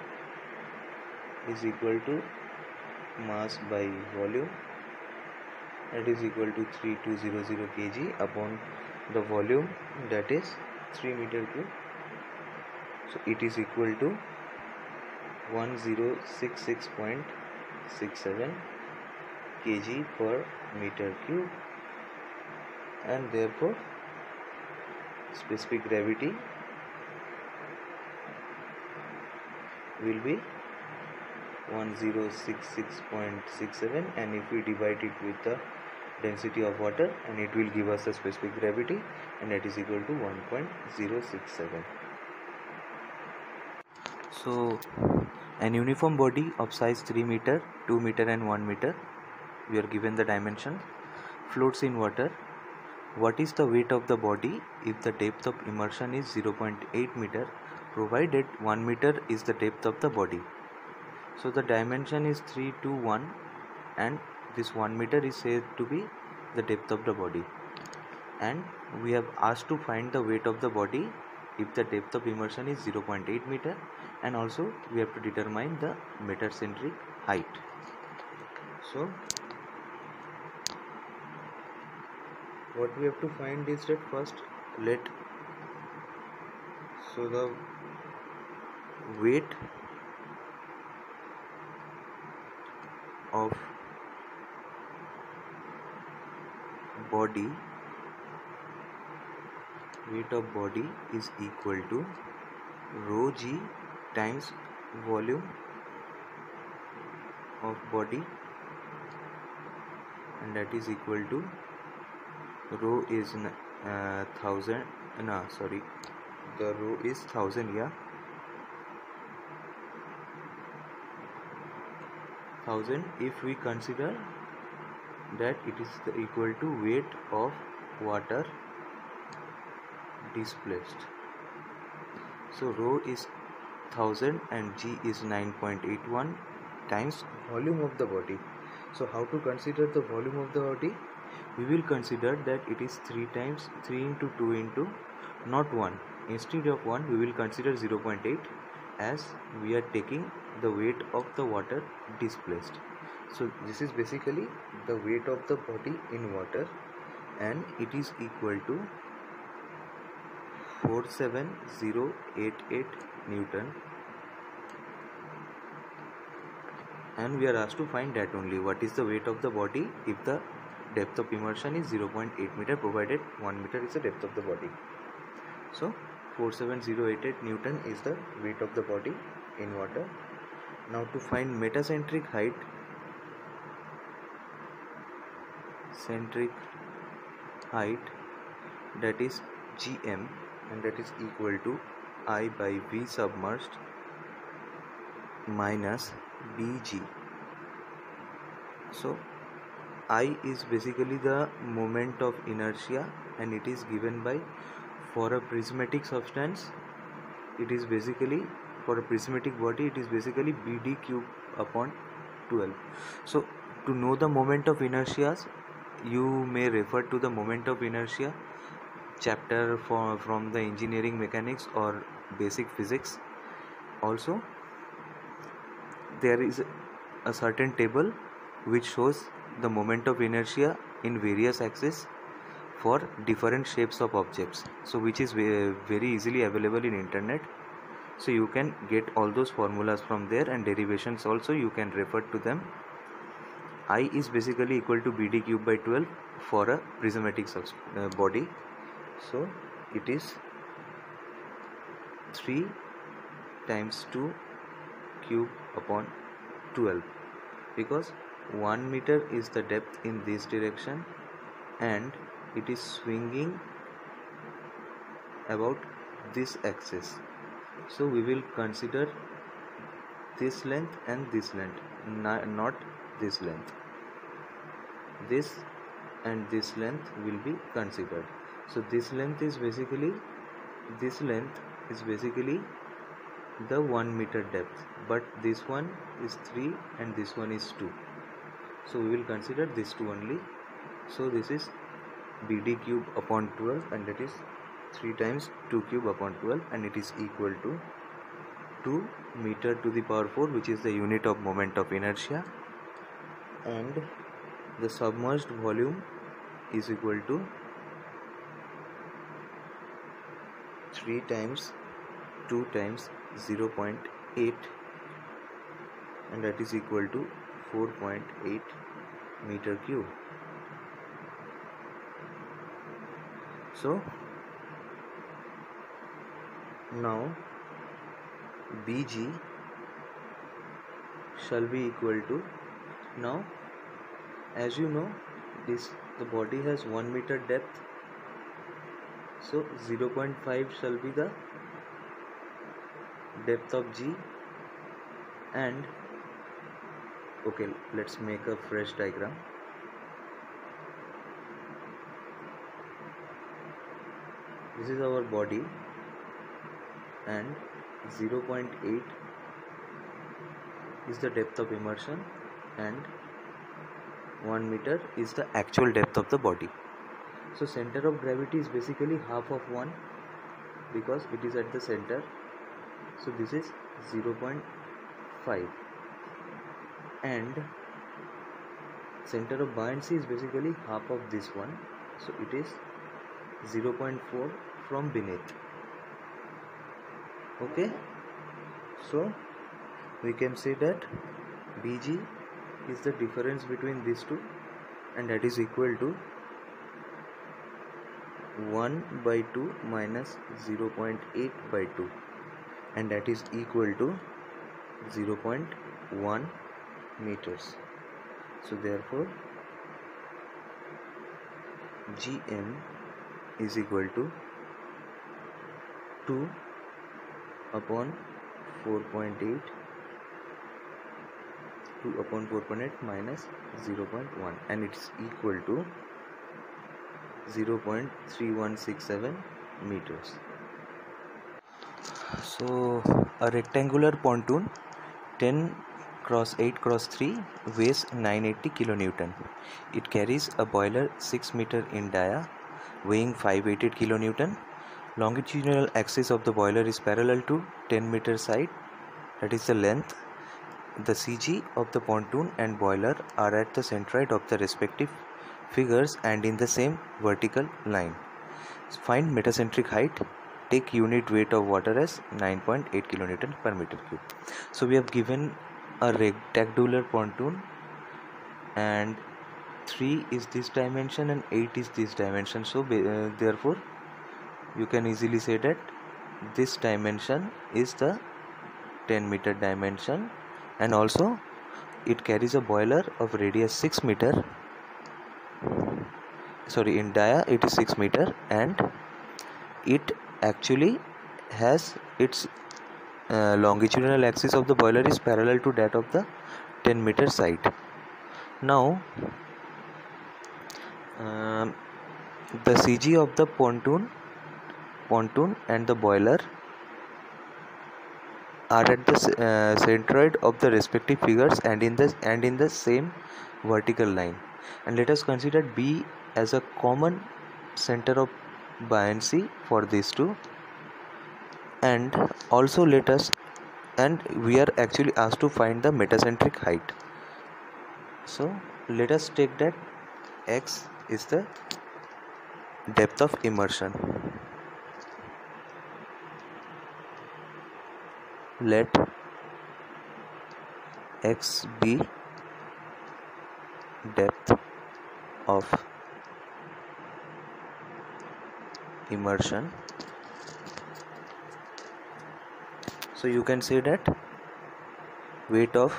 [SPEAKER 1] is equal to mass by volume, that is equal to three two zero zero kg upon the volume, that is three meter cube. So it is equal to one thousand sixty-six point six seven kg per meter cube, and therefore specific gravity will be one thousand sixty-six point six seven, and if we divide it with the density of water, and it will give us a specific gravity, and that is equal to one point zero six seven. So an uniform body of size three meter, two meter and one meter, we are given the dimension, floats in water. What is the weight of the body if the depth of immersion is zero point eight meter, provided one meter is the depth of the body? So the dimension is three two one, and this one meter is said to be the depth of the body, and we have asked to find the weight of the body if the depth of immersion is zero point eight meter, and also we have to determine the metacentric height. So what we have to find is that first let so the weight of body weight of body is equal to rho g times volume of body, and that is equal to rho is uh, thousand no sorry the rho is thousand yeah thousand if we consider that it is the equal to weight of water displaced. So rho is thousand and g is nine point eight one times volume of the body. So how to consider the volume of the body? We will consider that it is three times three into two into not one. Instead of one, we will consider zero point eight, as we are taking the weight of the water displaced. So this is basically the weight of the body in water, and it is equal to four seven zero eight eight Newton, and we are asked to find that only, what is the weight of the body if the depth of immersion is zero point eight meter, provided one meter is the depth of the body. So four seven zero eight eight Newton is the weight of the body in water. Now to find metacentric height, centric height, that is gm, and that is equal to I by V submerged minus bg. So I is basically the moment of inertia, and it is given by, for a prismatic substance, it is basically, for a prismatic body, it is basically bd cube upon twelve. So to know the moment of inertia, you may refer to the moment of inertia chapter for, from the engineering mechanics or basic physics. Also there is a certain table which shows the moment of inertia in various axes for different shapes of objects, so which is very easily available in internet. So you can get all those formulas from there, and derivations also you can refer to them. I is basically equal to bd cube by twelve for a prismatic uh, body. So it is three times two cube upon twelve, because one meter is the depth in this direction, and it is swinging about this axis. So we will consider this length and this length, not this length. This and this length will be considered. So this length is basically this length is basically the one meter depth, but this one is three and this one is two. So we will consider this two only. So this is bd cube upon twelve, and that is three times two cube upon twelve, and it is equal to two meter to the power four, which is the unit of moment of inertia, and the submerged volume is equal to three times two times zero point eight, and that is equal to four point eight meter cube. So now bg shall be equal to, now as you know, this the body has one meter depth, so zero point five shall be the depth of G, and okay, let's make a fresh diagram. This is our body, and zero point eight is the depth of immersion, and one meter is the actual depth of the body. So center of gravity is basically half of one because it is at the center, so this is zero point five, and center of buoyancy is basically half of this one, so it is zero point four from beneath. Okay, so we can say that B G is the difference between these two, and that is equal to one by two minus zero point eight by two, and that is equal to zero point one meters. So therefore G M is equal to two upon four point eight, two upon four point eight minus zero point one, and it's equal to zero point three one six seven meters. So a rectangular pontoon ten cross eight cross three weighs nine hundred eighty kilonewton. It carries a boiler six meter in dia, weighing five hundred eighty kilonewton. Longitudinal axis of the boiler is parallel to ten meter side, that is the length. The C G of the pontoon and boiler are at the centroid of the respective figures and in the same vertical line. Find metacentric height. Take unit weight of water as nine point eight kilonewton per meter cube. So we have given a rectangular pontoon, and three is this dimension and eight is this dimension. So uh, therefore you can easily say that this dimension is the ten meter dimension, and also it carries a boiler of radius six meter, sorry in dia it is six meter, and it actually has its uh, longitudinal axis of the boiler is parallel to that of the ten meter side. Now um, the C G of the pontoon pontoon and the boiler are at the uh, centroid of the respective figures and in the and in the same vertical line. And let us consider B as a common center of buoyancy for these two, and also let us and we are actually asked to find the metacentric height. So let us take that X is the depth of immersion. Let X be depth of immersion. So you can say that weight of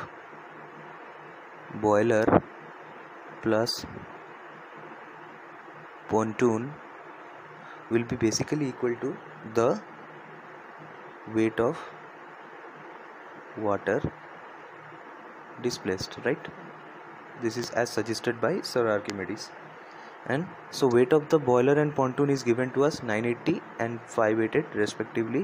[SPEAKER 1] boiler plus pontoon will be basically equal to the weight of water displaced, right? This is as suggested by Sir Archimedes. And so weight of the boiler and pontoon is given to us nine hundred eighty and five hundred eighty respectively.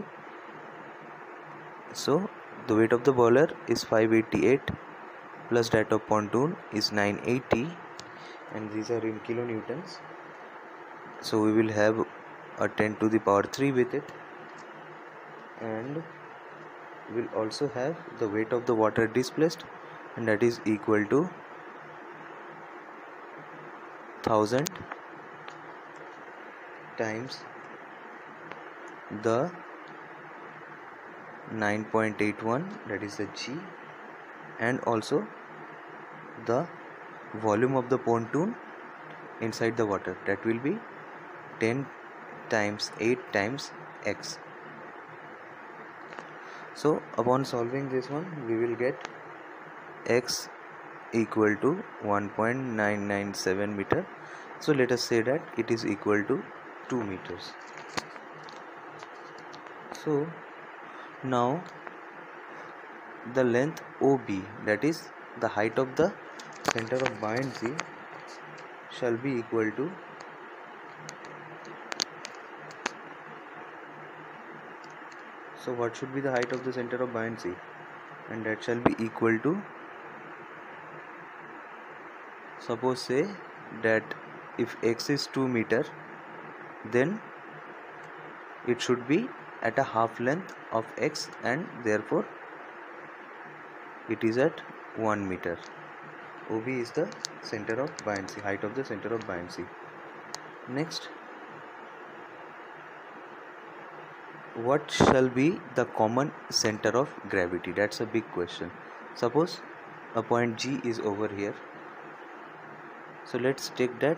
[SPEAKER 1] So the weight of the boiler is five hundred eighty-eight plus that of pontoon is nine hundred eighty, and these are in kilonewtons. So we will have a ten to the power three with it, and we will also have the weight of the water displaced, and that is equal to one thousand times the nine point eight one, that is the G, and also the volume of the pontoon inside the water, that will be ten times eight times X. So upon solving this one, we will get x equal to one point nine nine seven meter. So let us say that it is equal to two meters. So now the length O B, that is the height of the center of buoyancy, shall be equal to so what should be the height of the center of buoyancy, and that shall be equal to, suppose say that if x is two meter, then it should be at a half length of x, and therefore it is at one meter. O B is the center of buoyancy, height of the center of buoyancy. Next, what shall be the common center of gravity? That's a big question. Suppose a point G is over here. So let's take that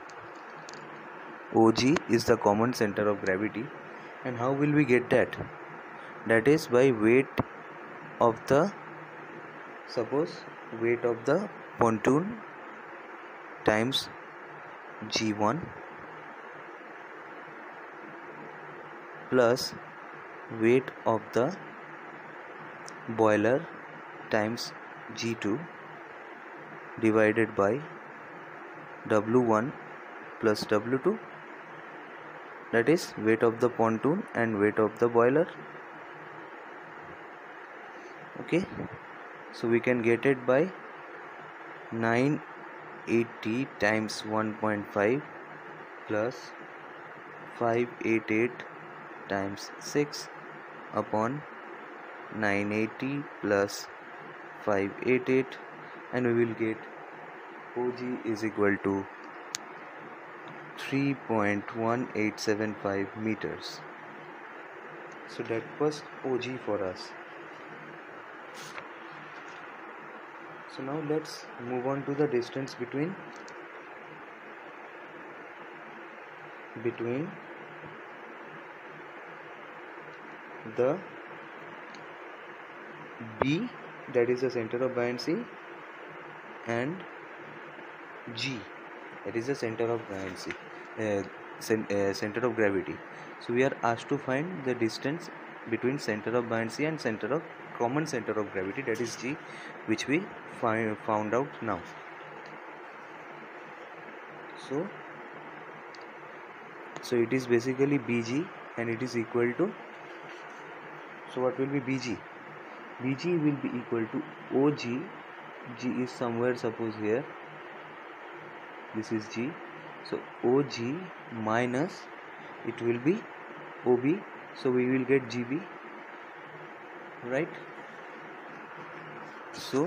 [SPEAKER 1] O G is the common center of gravity. And how will we get that? That is by weight of the, suppose weight of the pontoon times G one plus weight of the boiler times G two divided by W one plus W two, that is weight of the pontoon and weight of the boiler. Okay, so we can get it by nine eighty times one point five plus five eighty-eight times six upon nine eighty plus five eighty-eight, and we will get O G is equal to three point one eight seven five meters. So that was O G for us. So now let's move on to the distance between between the B, that is the center of buoyancy, and G, that is the center of buoyancy, uh, cent uh, center of gravity. So we are asked to find the distance between center of buoyancy and center of common center of gravity, that is G, which we find found out now. So so it is basically B G, and it is equal to, so what will be B G? B G will be equal to O G. G is somewhere, suppose here, this is G. So O G minus, it will be O B. So we will get G B, right? So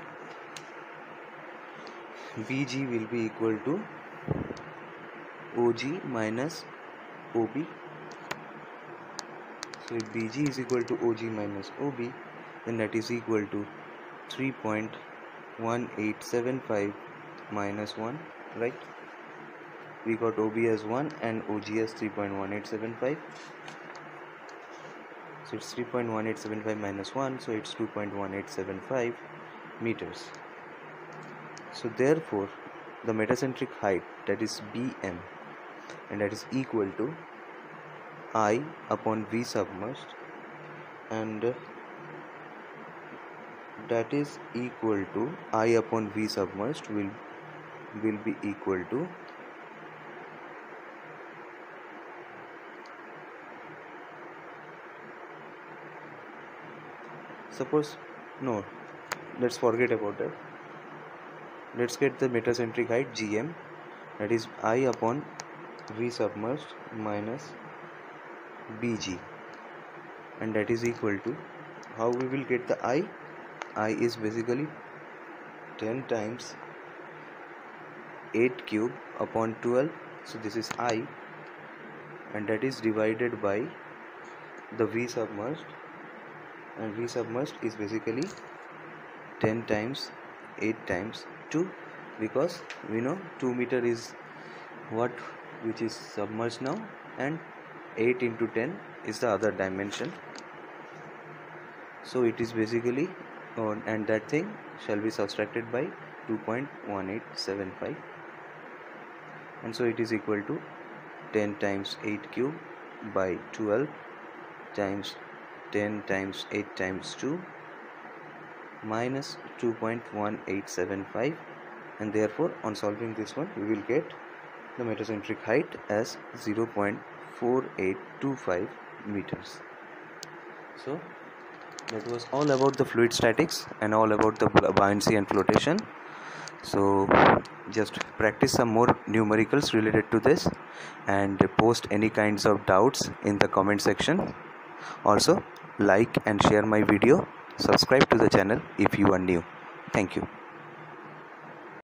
[SPEAKER 1] B G will be equal to O G minus O B. So if B G is equal to O G minus O B, then that is equal to three point one eight seven five minus one, right? We got O B as one and O G as three point one eight seven five. So it's three point one eight seven five minus one, so it's two point one eight seven five meters. So therefore the metacentric height, that is B M, and that is equal to I upon V submerged, and that is equal to I upon V submerged will will be equal to suppose no let's forget about that. Let's get the metacentric height G M, that is I upon V submerged minus B G, and that is equal to, how we will get the I? I is basically ten times eight cube upon twelve, so this is I, and that is divided by the V submerged, and V submerged is basically ten times eight times two, because we know two meter is what which is submerged now, and eight into ten is the other dimension. So it is basically on, and that thing shall be subtracted by two point one eight seven five, and so it is equal to ten times eight cube by twelve times ten times eight times two minus two point one eight seven five, and therefore on solving this one we will get the metacentric height as zero point four eight two five meters. So that was all about the fluid statics and all about the buoyancy and flotation. So just practice some more numericals related to this and post any kinds of doubts in the comment section. Also like and share my video. Subscribe to the channel if you are new. Thank you.